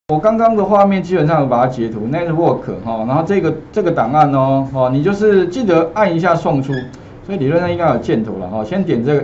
我刚刚的画面基本上有把它截图 ，network 哈，然后这个档案哦，你就是记得按一下送出，所以理论上应该有箭头了哈，先点这个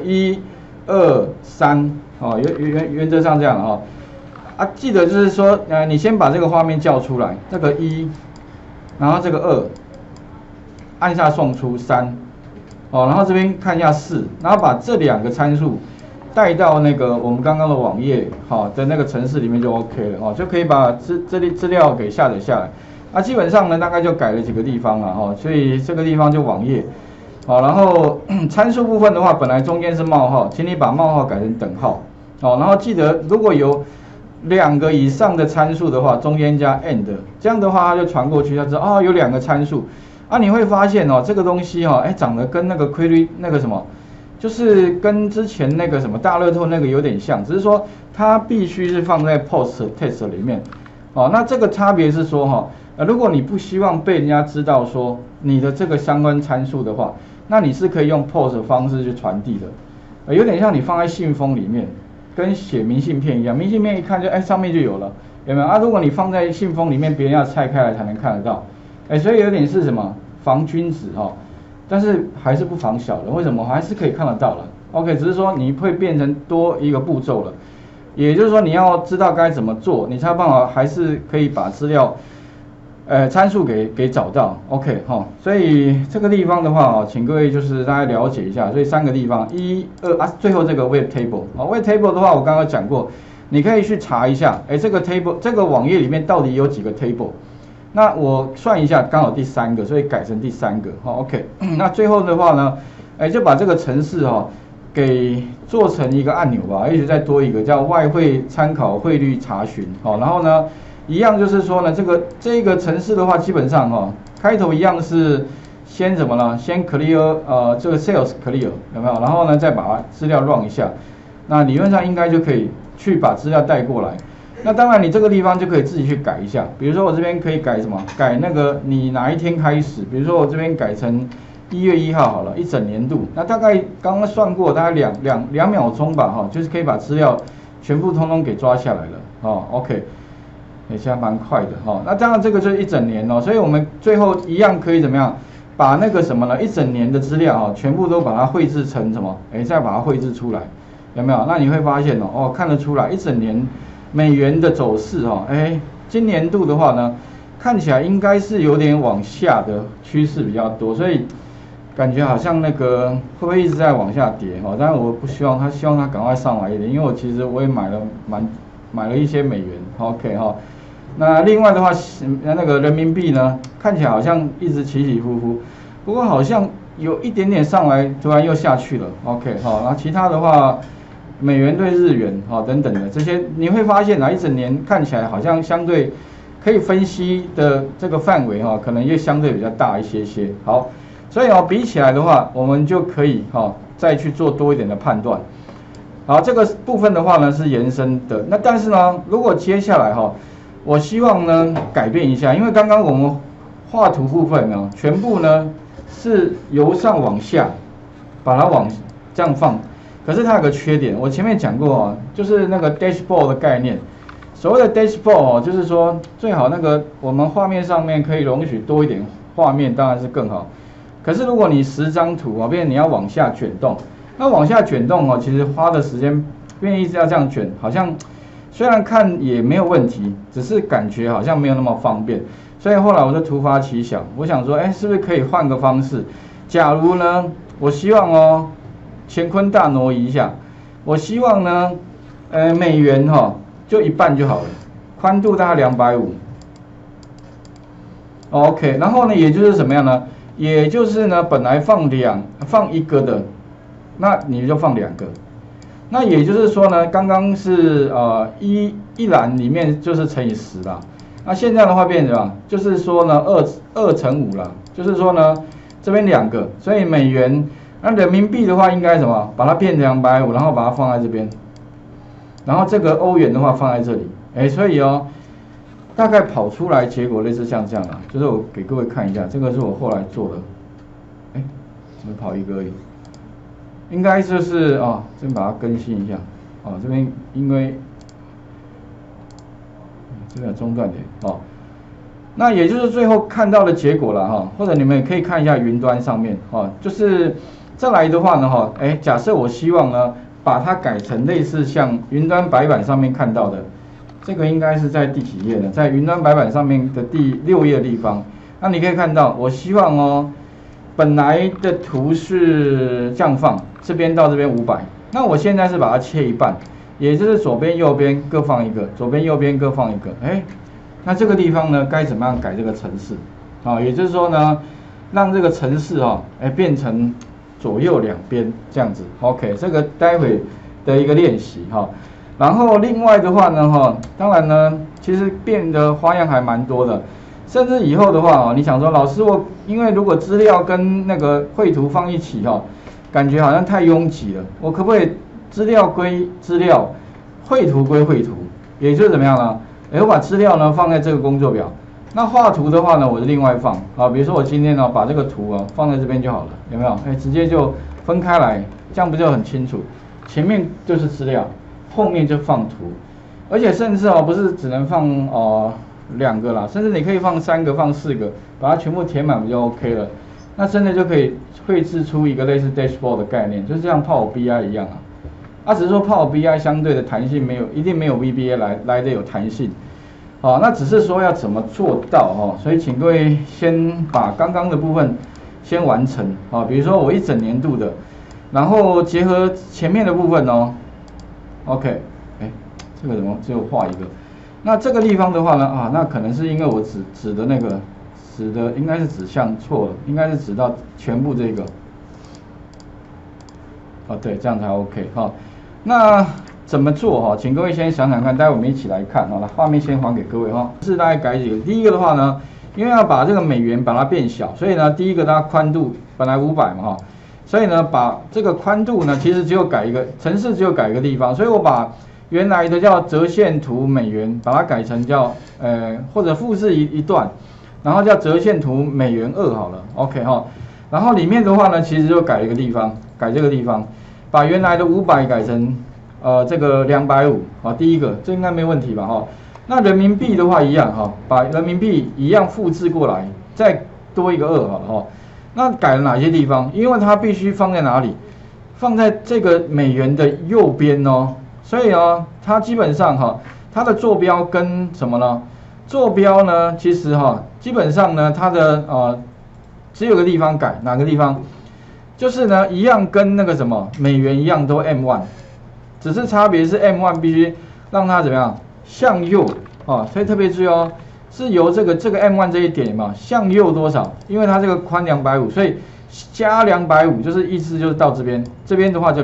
1、2、3，哦，原则上这样哈，啊，记得就是说，你先把这个画面叫出来，这个1，然后这个2，按下送出3，哦，然后这边看一下4，然后把这2个参数。带到那个我们刚刚的网页好的那个程式里面就 OK 了哦，就可以把资料给下载下来。啊，基本上呢大概就改了几个地方了哈，所以这个地方就网页，好，然后参数部分的话，本来中间是冒号，请你把冒号改成等号，好，然后记得如果有2个以上的参数的话，中间加 and， 这样的话它就传过去，它知道哦有2个参数，啊你会发现哦这个东西哈，长得跟那个 query 那个什么。就是跟之前那个什么大乐透那个有点像，只是说它必须是放在 post test 里面，哦，那这个差别是说哈，如果你不希望被人家知道说你的这个相关参数的话，那你是可以用 post 的方式去传递的，有点像你放在信封里面，跟写明信片一样，明信片一看就上面就有了，有没有啊？如果你放在信封里面，别人要拆开来才能看得到，所以有点是什么防君子哈。但是还是不防小人，为什么？还是可以看得到了。OK， 只是说你会变成多一个步骤了，也就是说你要知道该怎么做，你才有办法还是可以把资料，参数给找到。OK 哈，所以这个地方的话请各位就是大家了解一下。所以3个地方，1、2啊，最后这个 Web Table 啊 ，Web Table 的话我刚刚讲过，你可以去查一下，这个 Table 这个网页里面到底有几个 Table。那我算一下，刚好第3个，所以改成第3个。好 ，OK。那最后的话呢，就把这个程式给做成一个按钮吧，一直再多一个叫外汇参考汇率查询。好，然后呢，一样就是说呢，这个程式的话，基本上开头一样是先什么呢？先 clear 这个 sales clear 有没有？然后呢，再把资料 run 一下，那理论上应该就可以去把资料带过来。那当然，你这个地方就可以自己去改一下。比如说，我这边可以改什么？改那个你哪一天开始？比如说，我这边改成1月1号好了，一整年度。那大概刚刚算过，大概2秒钟吧，就是可以把资料全部通通给抓下来了，OK， 现在蛮快的那当然这个就是一整年所以我们最后一样可以怎么样？把那个什么呢？一整年的资料全部都把它绘制成什么？再把它绘制出来，有没有？那你会发现看得出来一整年。美元的走势今年度的话呢，看起来应该是有点往下的趋势比较多，所以感觉好像那个会不会一直在往下跌当然我不希望希望它赶快上来一点，因为我其实我也买了一些美元 ，OK 那另外的话，那个人民币呢，看起来好像一直起起伏伏，不过好像有一点点上来，突然又下去了 ，OK 然后其他的话。美元对日元等等的这些，你会发现一整年看起来好像相对可以分析的这个范围可能也相对比较大一些。好，所以比起来的话，我们就可以再去做多一点的判断。好，这个部分的话呢是延伸的。那但是呢，如果接下来我希望呢改变一下，因为刚刚我们画图部分呢全部呢是由上往下把它往这样放。可是它有个缺点，我前面讲过就是那个 dashboard 的概念。所谓的 dashboard 就是说最好那个我们画面上面可以容许多一点画面，当然是更好。可是如果你10张图变成你要往下卷动，那往下卷动其实花的时间，变一直要这样卷，好像虽然看也没有问题，只是感觉好像没有那么方便。所以后来我就突发奇想，我想说，是不是可以换个方式？假如呢，我希望乾坤大挪移一下，我希望呢，美元就一半就好了，宽度大概250。OK， 然后呢，也就是什么样呢？也就是呢，本来放一个的，那你就放2个。那也就是说呢，刚刚是一栏里面就是乘以10啦。那现在的话变成什么？就是说呢2乘5啦，就是说呢这边2个，所以美元。那人民币的话，应该什么？把它变成250，然后把它放在这边，然后这个欧元的话放在这里，所以大概跑出来结果类似像这样啦，就是我给各位看一下，这个是我后来做的，怎么跑一个而已？应该就是这边把它更新一下，这边因为这边有中断点哦。那也就是最后看到的结果了哈，或者你们也可以看一下云端上面哈，就是再来的话呢哈，假设我希望呢把它改成类似像云端白板上面看到的，这个应该是在第几页呢？在云端白板上面的第6页的地方。那你可以看到，我希望哦，本来的图是这样放，这边到这边500，那我现在是把它切一半，也就是左边右边各放一个，左边右边各放一个，那这个地方呢，该怎么样改这个程式？也就是说呢，让这个程式变成左右两边这样子。OK， 这个待会的一个练习哈。然后另外的话呢，当然呢，其实变的花样还蛮多的。甚至以后的话你想说老师因为如果资料跟那个绘图放一起感觉好像太拥挤了，我可不可以资料归资料，绘图归绘图？也就是怎么样呢？我把资料呢放在这个工作表，那画图的话呢，我就另外放比如说我今天呢把这个图放在这边就好了，有没有？直接就分开来，这样不就很清楚？前面就是资料，后面就放图，而且甚至不是只能放2个啦，甚至你可以放3个、放4个，把它全部填满不就 OK 了？那真的就可以绘制出一个类似 dashboard 的概念，就是像 Power BI 一样只是说 Power BI 相对的弹性一定没有 VBA 来的有弹性，那只是说要怎么做到所以请各位先把刚刚的部分先完成比如说我一整年度的，然后结合前面的部分OK， 这个怎么只有画一个？那这个地方的话呢那可能是因为我指的那个应该是指向错了，应该是指到全部这个对，这样才 OK 那怎么做请各位先想想看，待会我们一起来看来画面先还给各位是大概改几个。第一个的话呢，因为要把这个美元把它变小，所以呢第一个它宽度本来500嘛所以呢把这个宽度呢其实只有改一个程式，只有改一个地方，所以我把原来的叫折线图美元把它改成叫或者复制一段，然后叫折线图美元2好了 OK 然后里面的话呢其实就改一个地方，改这个地方，把原来的500改成这个250第一个这应该没问题吧那人民币的话一样把人民币一样复制过来，再多一个2好了那改了哪些地方？因为它必须放在哪里？放在这个美元的右边所以它基本上它的坐标跟什么呢？坐标呢其实基本上呢它的只有个地方改，哪个地方？就是呢一样跟那个什么美元一样都 M1， 只是差别是 M1 必须让它怎么样向右所以特别注意是由这个 M1 这一点嘛向右多少？因为它这个宽250，所以加250就是意思就是到这边，这边的话就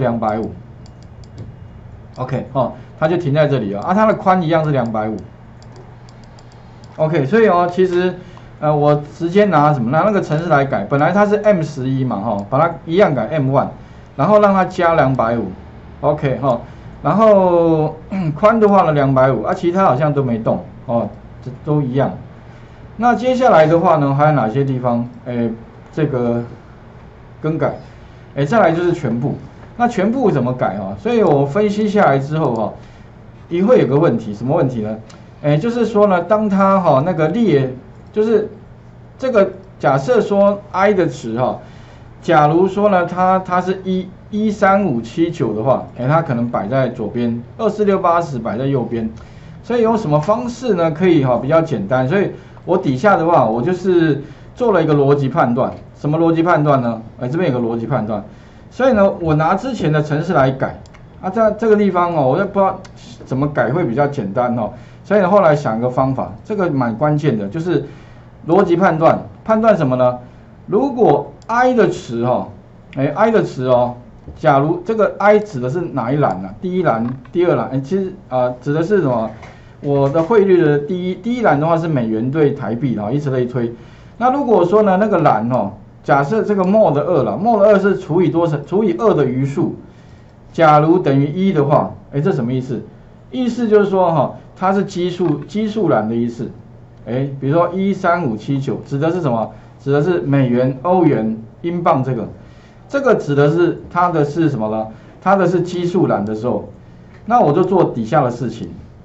250。OK 它就停在这里它的宽一样是250。OK， 所以其实我直接拿什么？拿那个程式来改，本来它是 M11嘛把它一样改 M1， 然后让它加250。OK 然后宽的话呢250其他好像都没动这都一样。那接下来的话呢，还有哪些地方这个更改？再来就是全部。那全部怎么改所以我分析下来之后也会有个问题，什么问题呢？就是说呢，当它那个列，就是这个假设说 I 的值假如说呢它是13579的话，它可能摆在左边，24680摆在右边。所以有什么方式呢可以比较简单？所以我底下的话，我就是做了一个逻辑判断。什么逻辑判断呢？这边有个逻辑判断。所以呢，我拿之前的程式来改这个地方我也不知道怎么改会比较简单所以呢，后来想一个方法，这个蛮关键的，就是逻辑判断。判断什么呢？如果 I 的值I 的值假如这个 I 指的是哪一栏呢？第一栏、第二栏，其实指的是什么？我的汇率的第一栏的话是美元对台币以此类推。那如果说呢那个栏假设这个 mod 2啦 ，mod 2是除以多少？除以2的余数。假如等于1的话，这什么意思？意思就是说它是基数栏的意思。比如说13579指的是什么？指的是美元、欧元、英镑这个指的是它的是什么呢？它的是基数栏的时候，那我就做底下的事情，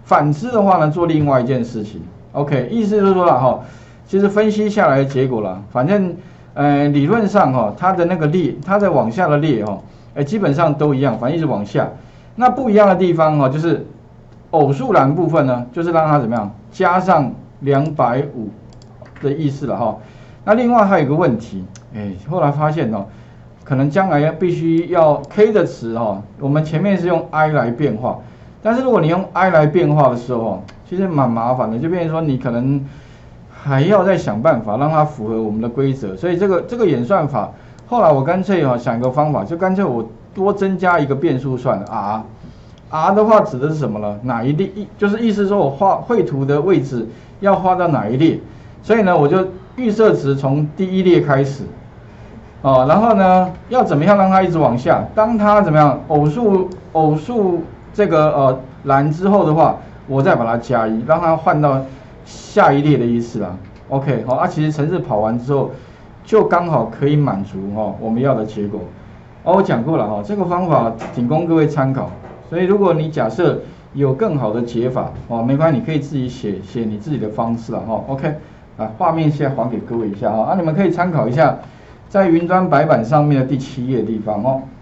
反之的话呢，做另外一件事情。OK， 意思就是说了哈，其实分析下来的结果啦，反正理论上哈，它的那个列，它在往下的列哈，基本上都一样，反正一直往下。那不一样的地方哈，就是偶数栏部分呢，就是让它怎么样加上250的意思了哈。那另外还有一个问题，后来发现哦，可能将来必须要 K 的词哈，我们前面是用 I 来变化，但是如果你用 I 来变化的时候，其实蛮麻烦的，就变成说你可能还要再想办法让它符合我们的规则。所以这个演算法，后来我干脆想一个方法，就干脆我多增加一个变数算了 R 的话指的是什么呢？哪一列？就是意思说我绘图的位置要画到哪一列，所以呢我就预设值从第一列开始，然后呢要怎么样让它一直往下？当它怎么样偶数这个栏之后的话，我再把它加1，让它换到下一列的意思啦。OK， 好，其实程式跑完之后，就刚好可以满足我们要的结果。我讲过了这个方法仅供各位参考。所以如果你假设有更好的解法没关系，你可以自己写你自己的方式啦OK， 画面现在还给各位一下你们可以参考一下，在云端白板上面的第7页的地方